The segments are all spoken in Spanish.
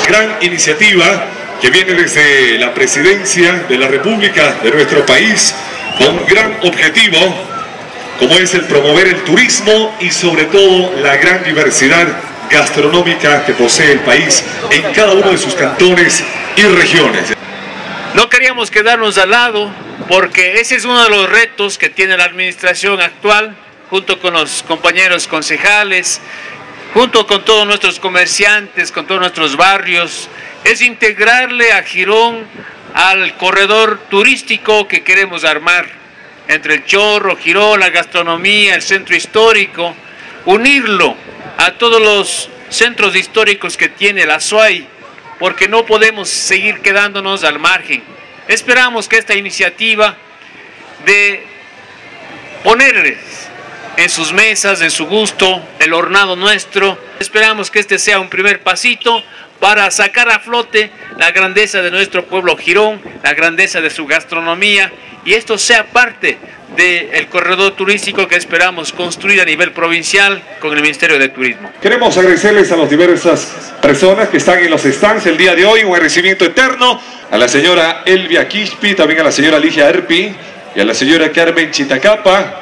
gran iniciativa que viene desde la presidencia de la República de nuestro país, con un gran objetivo, como es el promover el turismo y sobre todo la gran diversidad gastronómica que posee el país en cada uno de sus cantones y regiones. No queríamos quedarnos al lado porque ese es uno de los retos que tiene la administración actual, junto con los compañeros concejales, junto con todos nuestros comerciantes, con todos nuestros barrios, es integrarle a Girón al corredor turístico que queremos armar, entre el Chorro, Girón, la gastronomía, el centro histórico, unirlo a todos los centros históricos que tiene la SUAY, porque no podemos seguir quedándonos al margen. Esperamos que esta iniciativa de ponerles en sus mesas, en su gusto, el hornado nuestro, esperamos que este sea un primer pasito para sacar a flote la grandeza de nuestro pueblo Girón, la grandeza de su gastronomía, y esto sea parte del corredor turístico que esperamos construir a nivel provincial con el Ministerio de Turismo. Queremos agradecerles a las diversas personas que están en los stands el día de hoy, un agradecimiento eterno a la señora Elvia Quispe, también a la señora Ligia Arpi y a la señora Carmen Chitacapa.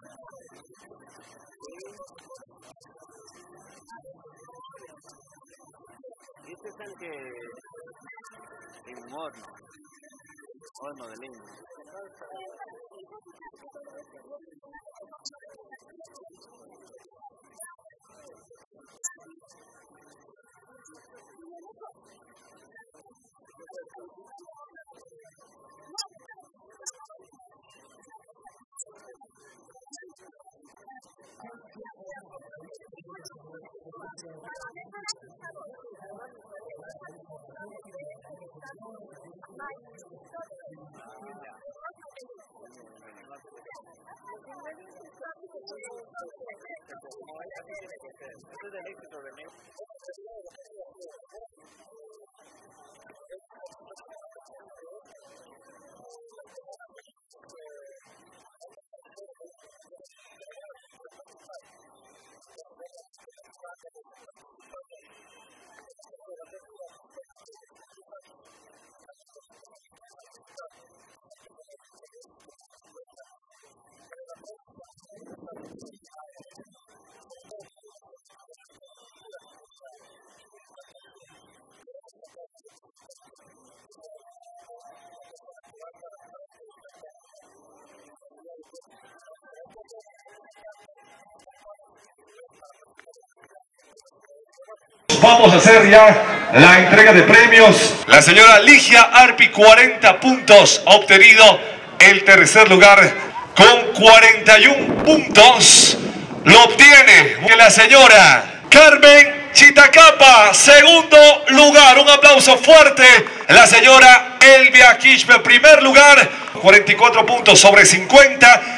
Este es el que en un horno de leña. Este es el éxito de México. Vamos a hacer ya la entrega de premios. La señora Ligia Arpi, 40 puntos, ha obtenido el tercer lugar con 41 puntos. Lo obtiene la señora Carmen Chitacapa, segundo lugar. Un aplauso fuerte. La señora Elvia Quispe, primer lugar, 44 puntos sobre 50.